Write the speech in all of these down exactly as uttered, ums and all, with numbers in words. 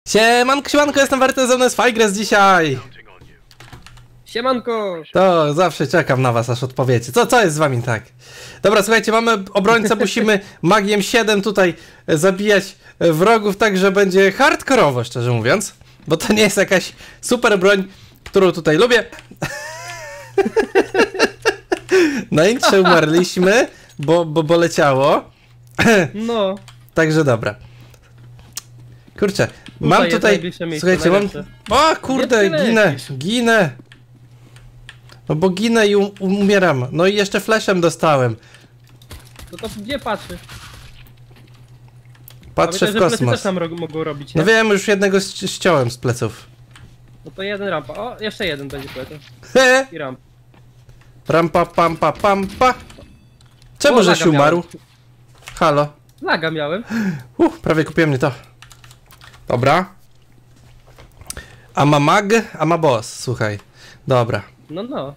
Siemanko, siemanko, jestem Wertes, ze mną jest Fajgres dzisiaj. Siemanko! To zawsze czekam na was, aż odpowiecie. Co, co jest z wami tak? Dobra, słuchajcie, mamy obrońcę, musimy magiem siedem tutaj zabijać wrogów, tak że będzie hardkorowo, szczerze mówiąc. Bo to nie jest jakaś super broń, którą tutaj lubię. Na intrze umarliśmy, bo, bo, bo leciało. No. Także dobra. Kurczę, mam tutaj, słuchajcie, mam... O kurde, ginę, ginę. No bo ginę i um umieram. No i jeszcze flashem dostałem. No to gdzie patrzy? Patrzę w kosmos. Też nam mogą robić, nie? No wiem, już jednego ściąłem z pleców. No to jeden rampa. O, jeszcze jeden będzie pleców. I ramp. Rampa, pampa, pampa. Czemu O, żeś umarł? Miałem. Halo. Laga miałem. Uh, prawie kupiłem mnie to. Dobra. Ama mag, ama boss, słuchaj. Dobra. No, no.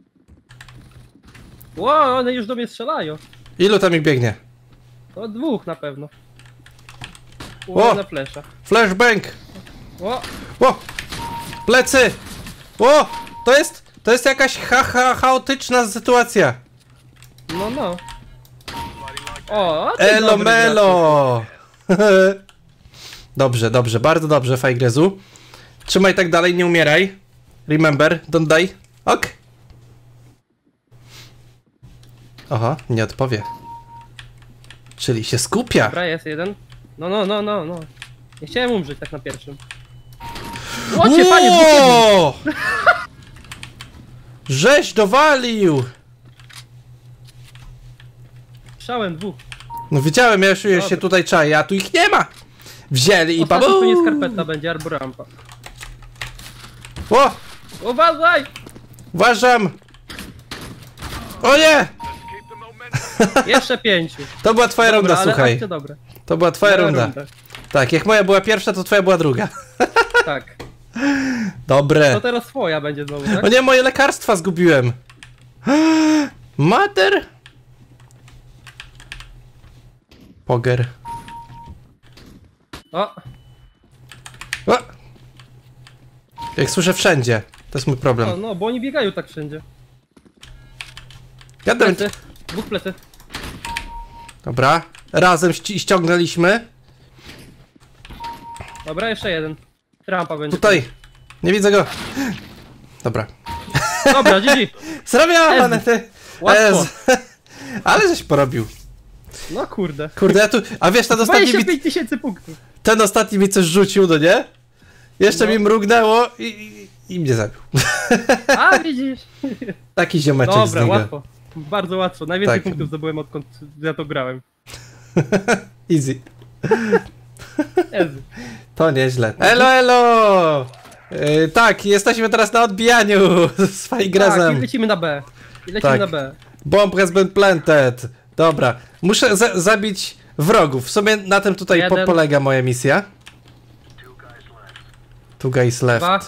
Ło, one już do mnie strzelają. Ilu tam ich biegnie? To dwóch na pewno. O! Na flesza. Flashbang! O! O! Plecy! O! To jest, to jest jakaś ha, ha, chaotyczna sytuacja. No, no. O! Elo melo! Dobrze, dobrze, bardzo dobrze, Fajgrezu. Trzymaj tak dalej, nie umieraj. Remember, don't die. Ok. Oho, nie odpowie. Czyli się skupia. Dobra, jest jeden. No, no, no, no, no. Nie chciałem umrzeć tak na pierwszym. Łocie, panie, Ło! Żeś dowalił! Strzałem dwóch. No widziałem, ja już Dobra. się tutaj czaję, a tu ich nie ma! Wzięli i babu! To nie skarpeta będzie, albo rampa. O! Uważaj! Uważam! O nie! Jeszcze pięciu. To była twoja Dobra, runda, ale słuchaj. dobre. To była twoja Moja runda. runda. Tak, jak moja była pierwsza, to twoja była druga. Tak. Dobre. To teraz twoja będzie znowu, tak? O nie, moje lekarstwa zgubiłem. Mater? Poger. O! O! Jak słyszę wszędzie. To jest mój problem. O, no, bo oni biegają tak wszędzie. Gadam. Plecy. Dwóch plecy. Dobra. Razem ści ściągnęliśmy. Dobra, jeszcze jeden. Rampa będzie. Tutaj. Nie widzę go. Dobra. Dobra, G G. Zrobione ty. Łatwo. Ale żeś porobił. No kurde. Kurde, ja tu... A wiesz, ten ostatni dwadzieścia mi... pięć tysięcy punktów. Ten ostatni mi coś rzucił, no nie? Jeszcze No. mi mrugnęło i, i, i mnie zabił. A, widzisz. Taki ziomeczek Dobra, z niego. łatwo. Bardzo łatwo. Najwięcej Tak. punktów zdobyłem, odkąd ja to grałem. Easy. Ezy. To nieźle. Elo, elo! Yy, tak, jesteśmy teraz na odbijaniu z Tak, Fajgrezem. i lecimy na B. I lecimy Tak. na B. Bomb has been planted. Dobra, muszę za zabić wrogów. W sumie na tym tutaj po Jeden. polega moja misja. Two guys left. Dwa.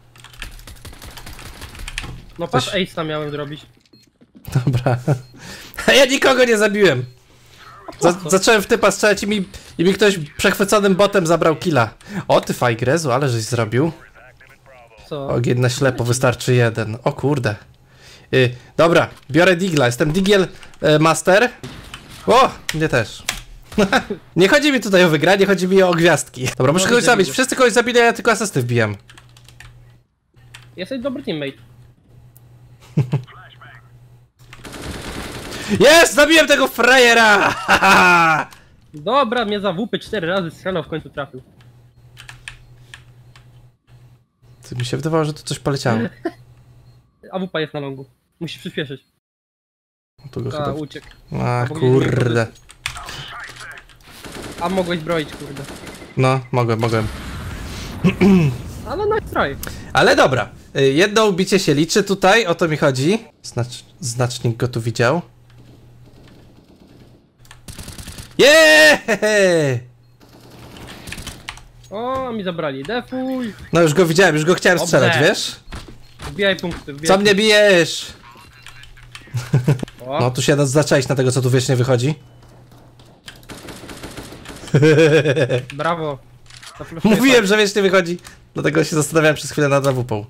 No patrz, Coś- ace tam miałem zrobić. Dobra. A ja nikogo nie zabiłem. Za co? zacząłem w typa strzelać i mi, i mi ktoś przechwyconym botem zabrał killa. O ty Fajgrezu, ale żeś zrobił. Co? Ogień na ślepo, wystarczy jeden. O kurde. Y, dobra, biorę Digla, jestem Digiel y, Master. O, mnie też. Nie chodzi mi tutaj o wygranie, chodzi mi o gwiazdki. Dobra, muszę No, kogoś widzę, zabić. widzę. Wszyscy kogoś zabili, a ja tylko asysty wbijam. Jesteś dobry teammate. Jest! Zabiłem tego frajera! Dobra, mnie za W P cztery razy strzelał, w końcu trafił. Ty, mi się wydawało, że tu coś poleciało. A W P jest na longu. Musisz przyspieszyć. Tu go A, chyba... uciekł. A, Albo gdzieś kurde. A mogłeś broić, kurde. No, mogłem, mogłem. Ale nice try. Ale dobra, y, jedno ubicie się liczy tutaj, o to mi chodzi. Znacz, znacznik go tu widział. Jeee! O, mi zabrali. Defuj. No już go widziałem, już go chciałem Dobrze. strzelać, wiesz? Wbijaj punkty, wbijaj Co mnie bijesz? O, No tu się da zaczaić na tego, co tu wiecznie wychodzi. brawo. Mówiłem, że wiecznie wychodzi. Dlatego się zastanawiałem przez chwilę nad awupą.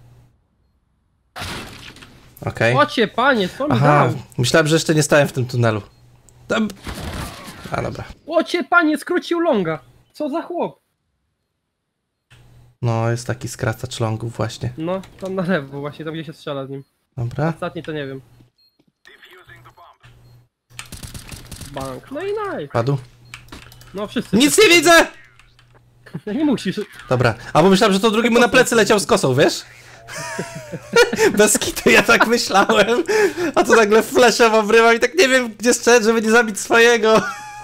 Okej. Okay. Ocie, panie, co mi Aha, dał? myślałem, że jeszcze nie stałem w tym tunelu. Tam... A, dobra. Ocie, panie, skrócił longa. Co za chłop? No, jest taki skracacz longów właśnie. No, tam na lewo, właśnie tam gdzie się strzela z nim. Dobra. Ostatni to nie wiem. Bank. No i nice. Padł. No wszyscy. Nic nie widzę! Nie musisz. Dobra. A bo myślałem, że to drugi mu na plecy leciał z kosą, wiesz? Bez kitu ja tak myślałem. A tu nagle fleszem obrywał i tak nie wiem gdzie strzec, żeby nie zabić swojego.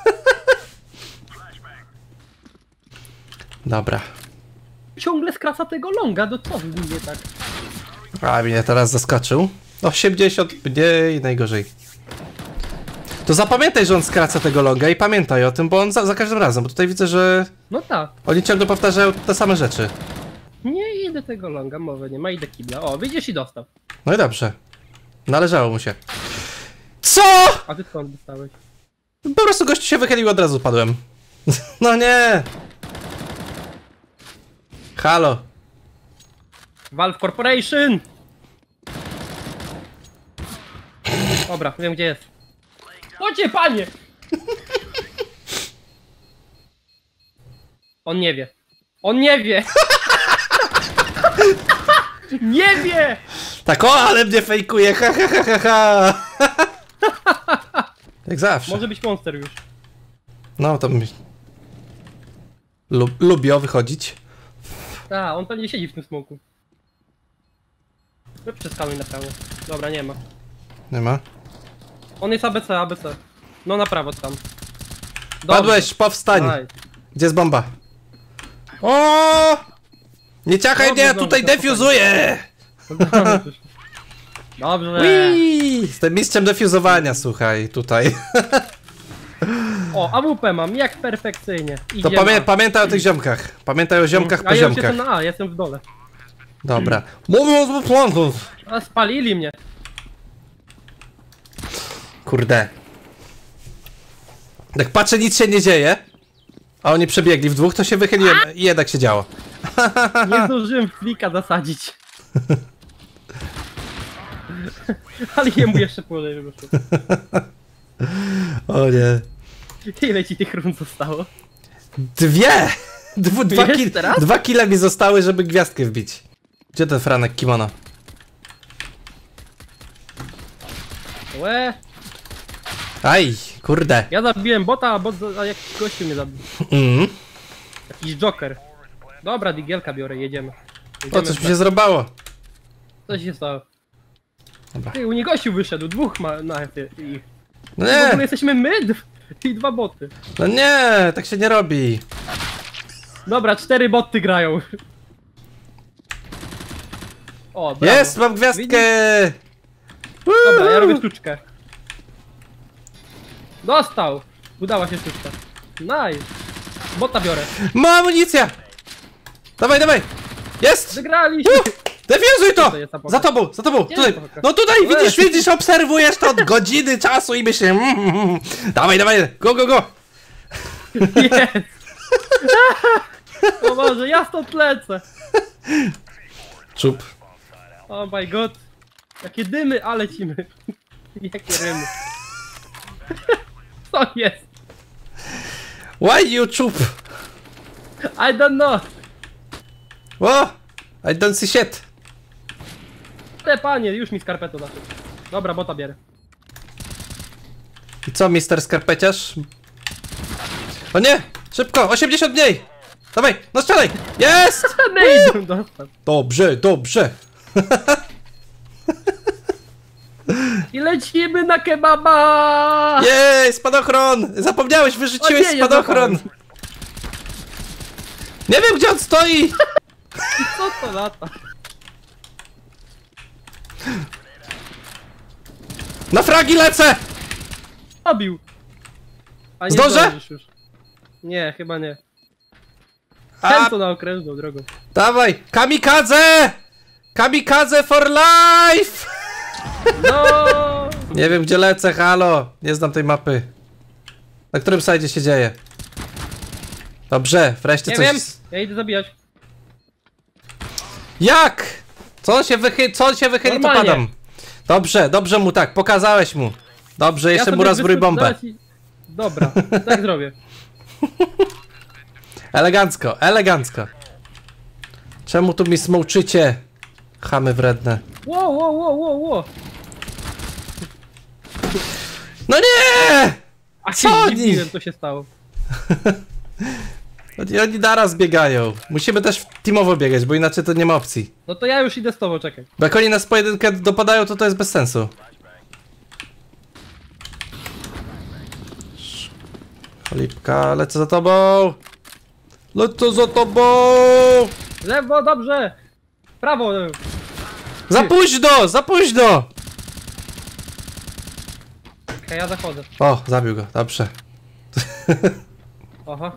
Dobra. Ciągle skraca tego longa, do co mnie tak? A mnie teraz zaskoczył. osiemdziesiąt mniej, najgorzej. To zapamiętaj, że on skraca tego longa i pamiętaj o tym, bo on za, za każdym razem, bo tutaj widzę, że No tak. oni ciągle powtarzają te same rzeczy. Nie idę tego longa, mowy nie ma, idę kibla. O, widzisz i dostał. No i dobrze. Należało mu się. Co?! A ty skąd dostałeś? Po prostu gościu się wychylił, od razu padłem. No nie! Halo. Valve Corporation! Dobra, wiem gdzie jest. Ocie, panie! On nie wie. On nie wie! Nie wie! Tak o, ale mnie fejkuje, ha ha ha ha ha! Jak zawsze. Może być monster już. No to mi... Lub, lubię wychodzić. A, on pewnie siedzi w tym smoku. Przeskanuj na prawo. Dobra, nie ma. Nie ma. On jest A B C, A B C. No na prawo tam. Dobrze. Padłeś, powstań! Nice. Gdzie jest bomba? O! Nie ciachaj Dobrze, mnie, dobrze, tutaj dobrze. defuzuję! Dobrze. Whee! Jestem mistrzem defuzowania, słuchaj, tutaj. O, A W P mam, jak perfekcyjnie. To Idziemy. pamię pamiętaj o tych ziomkach. Pamiętaj o ziomkach A po ja już ziomkach. jestem na A, jestem w dole. Dobra. Mówiąc o plantów. A spalili mnie. Kurde. Jak patrzę, nic się nie dzieje. A oni przebiegli w dwóch, to się wychyliłem i jednak się działo. Nie zdążyłem flika zasadzić. Ale jemu jeszcze polej wyszło. O nie. Ile ci tych rund zostało? Dwie! Dwu, dwa, Jest ki teraz? dwa kile mi zostały, żeby gwiazdkę wbić. Gdzie ten Franek kimono? Łe, Aj, kurde. ja zabiłem bota, a bot za- a jakiś gościu mnie zabił. Mm. Jakiś joker. Dobra, digielka biorę, jedziemy. O, jedziemy coś mi w- się zrobało. Co się stało? Dobra. Ty, u nie gościu wyszedł, dwóch ma na ty, ich. No W ogóle nie, jesteśmy my dw- i dwa boty. no nie, tak się nie robi. Dobra, cztery boty grają. O, brawo. Jest, mam gwiazdkę! Dobra, ja robię sztuczkę. Dostał! Udała się sztuczka. Nice. Bota biorę. Mam amunicja! Dawaj, dawaj! Jest! Wygraliśmy! Defuzuj to! to jest ta poka? Za tobą, za tobą, Gdzie tutaj! jest ta poka? No tutaj, Ej. widzisz, widzisz, obserwujesz to od godziny czasu i myślę, mm, mm, mm. Dawaj, dawaj, go, go, go! Jest! O Boże, ja stąd lecę! Czup. Oh my god. Jakie dymy, a lecimy. Jakie rymy. Co jest? Why you czup? I don't know. O! I don't see shit. Te panie, już mi skarpetę dasz. Dobra, bota bierę. I co, mister skarpeciarz? O nie! Szybko, osiemdziesiąt mniej! Dawaj, no strzelaj! Jest! Nejdę dostał. Dobrze, dobrze. I lecimy na kebaba! Jej, spadochron! Zapomniałeś, wyrzuciłeś O nie, nie spadochron! zapomnę. Nie wiem, gdzie on stoi! Co to lata? Na fragi lecę! Obił. A nie Zdążę? zdążysz już. Nie, chyba nie. A, Ten co na okrężną drogą. dawaj! Kamikadze! Kamikadze for life! No! Nie wiem, gdzie lecę, halo! Nie znam tej mapy. Na którym sajdzie się dzieje? Dobrze, wreszcie Nie coś... wiem, ja idę zabijać. Jak? Co on się wychyli, co on się wychyli, to Normalnie. padam. Dobrze, dobrze mu tak, pokazałeś mu. Dobrze, jeszcze ja mu rozbrój wysp- bombę. zaraz i- Dobra, tak zrobię. Elegancko, elegancko. Czemu tu mi smołczycie? Chamy wredne. Wow, wow, wow, wow, wow. No nie! A Co się oni? zdziwiłem, co się stało. Oni, oni naraz biegają. Musimy też teamowo biegać, bo inaczej to nie ma opcji. No to ja już idę z tobą, czekaj. Bo jak oni nas pojedynkę dopadają, to to jest bez sensu. Lipka, lecę za tobą! Lecę za tobą! Lewo, dobrze! Prawo! Za późno! Za późno! Okej, ja zachodzę. O, zabił go, dobrze. Aha.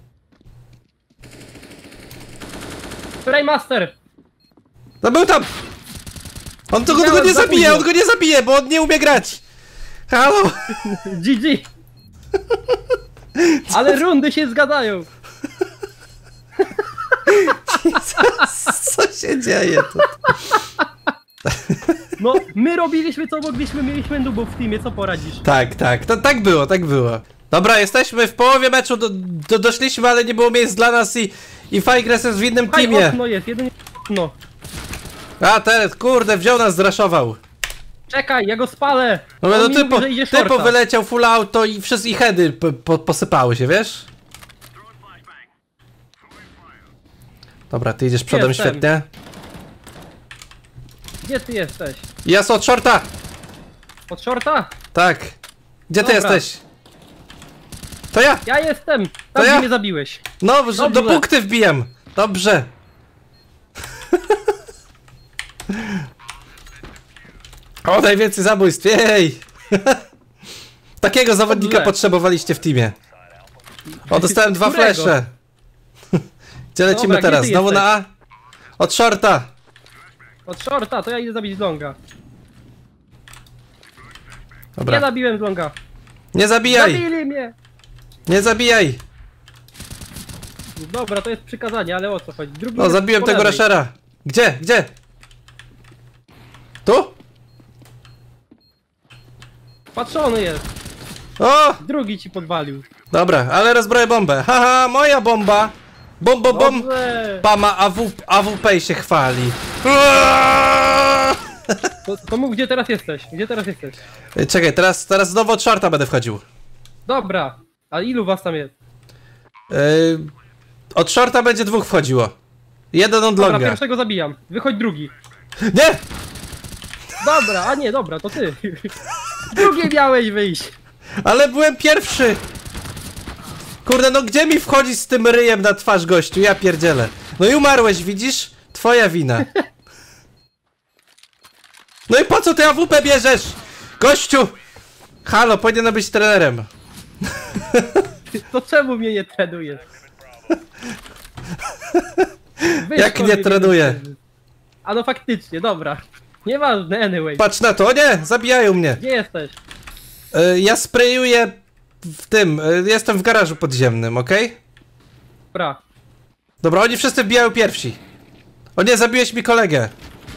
Spraymaster! No był tam! On tego go Widziałem, nie za zabije, późno. on go nie zabije, bo on nie umie grać! Halo! G G! Ale rundy się zgadzają! Co się dzieje tu? No, my robiliśmy co mogliśmy, mieliśmy nubów w teamie, co poradzisz? Tak, tak, to, tak było, tak było. Dobra, jesteśmy w połowie meczu, do, do, doszliśmy, ale nie było miejsc dla nas i, i Fajgres jest w innym Haj, teamie. okno jest, jedynie okno. A, ten, kurde, wziął nas, zraszował. Czekaj, ja go spalę! No, On no mi typo, mówi, że idzie typo shorta. wyleciał full auto i wszystkie heady po, po, posypały się, wiesz? Dobra, ty idziesz przodem, Jestem. świetnie. Gdzie ty jesteś? Jest od shorta! Od shorta? Tak. Gdzie ty Dobra. jesteś? To ja! Ja jestem! To Tam ja? gdzie mnie zabiłeś. No, że do Dobrze. punkty wbijam. Dobrze. O, najwięcej zabójstw, jej! Takiego zawodnika Dobrze. potrzebowaliście w teamie. O, dostałem dwa Którego? flesze. Gdzie lecimy Dobra, gdzie teraz? ty Znowu jesteś? na A? Od shorta. Od shorta, to ja idę zabić z longa. Nie Dobra. zabiłem z longa. Nie zabijaj! Zabili mnie! Nie zabijaj! Dobra, to jest przykazanie, ale o co chodzi? Drugi No, jest zabiłem po tego lewej. rashera. Gdzie? Gdzie? Tu? Patrzony jest. O! Drugi ci podwalił. Dobra, ale rozbroję bombę. Haha, moja bomba! Bom, bom, bom! Dobrze. Pama A W, A W P się chwali. To, to mów, gdzie teraz jesteś? Gdzie teraz jesteś? Ej, Czekaj, teraz, teraz znowu od shorta będę wchodził. Dobra. A ilu was tam jest? Yy, od shorta będzie dwóch wchodziło. Jeden od Dobra, longa. pierwszego zabijam. Wychodź drugi. Nie! Dobra, a nie, dobra, to ty. Drugie miałeś wyjść. Ale byłem pierwszy! Kurde, no gdzie mi wchodzić z tym ryjem na twarz, gościu? Ja pierdzielę. No i umarłeś, widzisz? Twoja wina. No i po co ty A W P bierzesz? Gościu! Halo, powinienem być trenerem. To czemu mnie nie trenujesz? Wyszło Jak nie mnie trenuję? A no faktycznie, dobra. Nieważne, anyway. Patrz na to, o nie! Zabijają mnie! Gdzie jesteś? Y, ja sprayuję w tym, y, jestem w garażu podziemnym, okej? Dobra. Dobra, oni wszyscy wbijają pierwsi. O nie, zabiłeś mi kolegę.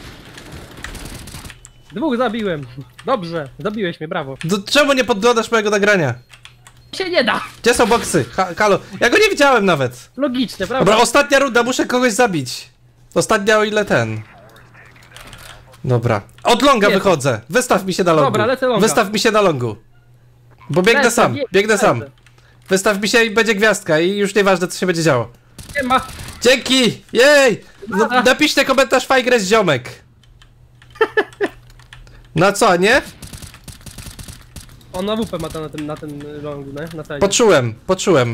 Dwóch zabiłem. Dobrze, zabiłeś mnie, brawo. D czemu nie podglądasz mojego nagrania? Się nie da! Gdzie są boksy? Ha halo, ja go nie widziałem nawet. Logiczne, prawda? Dobra, ostatnia runda, muszę kogoś zabić. Ostatnia o ile ten. Dobra. Od longa Jest. wychodzę. Wystaw mi się na longu. Dobra, lecę longa. Wystaw mi się na longu. Bo biegnę Lecę, sam, nie- biegnę lecę. sam. Wystaw mi się i będzie gwiazdka i już nieważne co się będzie działo. Nie ma. Dzięki! Jej! No, Dobra. napiszcie komentarz Fajgres ziomek. Na co, nie? On na W P ma to na tym, na tym longu, nie? Na sali. Poczułem, poczułem.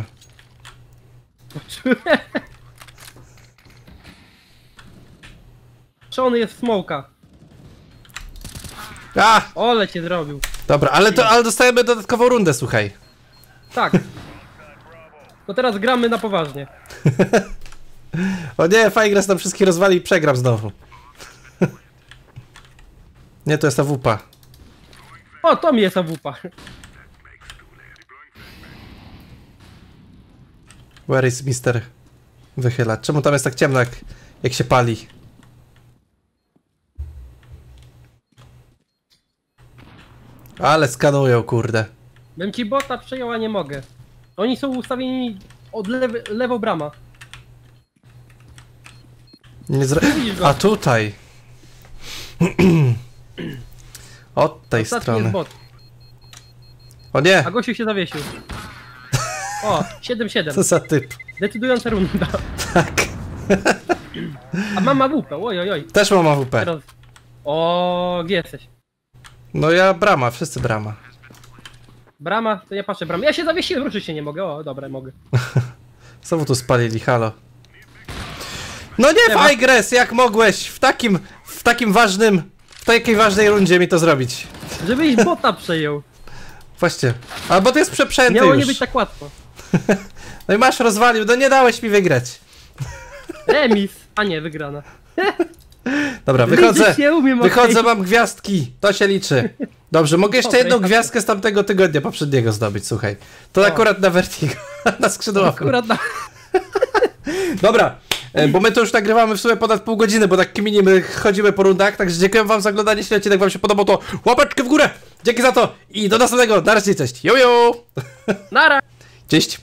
Szony jest w smoka. A! Ole cię zrobił. Dobra, ale to ale dostajemy dodatkową rundę, słuchaj. Tak. To teraz gramy na poważnie. O nie, Fajgres nam wszystkich rozwali i przegram znowu. Nie, to jest ta wupa. O, to mi jest awupa. Where is mister Wychylacz? Czemu tam jest tak ciemno, jak, jak się pali? Ale skanują, kurde. Bym ci bota przejął, a nie mogę. Oni są ustawieni od lewy, lewo brama. Nie zra... Widzisz go? A tutaj. Od tej Ostatni strony. jest bot. O nie! A gościu się zawiesił. O, siedem siedem. Co za typ? Decydująca runda. Tak. A mam A W P, oj oj oj. Też mam A W P. Teraz... O, gdzie jesteś? No ja brama, wszyscy brama. Brama? To ja patrzę brama. Ja się zawiesiłem, ruszyć się nie mogę. O, dobra, mogę. Znowu tu spalili, halo. No nie Siema. Fajgres, jak mogłeś w takim, w takim ważnym, w takiej ważnej rundzie mi to zrobić? Żebyś bota przejął. Właśnie. A bo to jest przeprzęty Miało już. nie być tak łatwo. No i masz rozwalił, no nie dałeś mi wygrać. Remis. A nie, wygrana. Dobra, wychodzę. Widzisz, ja umiem Wychodzę, okej. mam gwiazdki. To się liczy. Dobrze, mogę jeszcze Dobra, jedną ja- gwiazdkę z tamtego tygodnia poprzedniego zdobyć, słuchaj. To O. akurat na Vertigo, na skrzydłowym. Akurat na... Dobra, e, bo my to już nagrywamy w sumie ponad pół godziny, bo tak kminimy, chodzimy po rundach, także dziękuję wam za oglądanie, jeśli odcinek wam się podobał, to łapeczkę w górę! Dzięki za to i do następnego, na razie, cześć, jo jo! Nara! Cześć!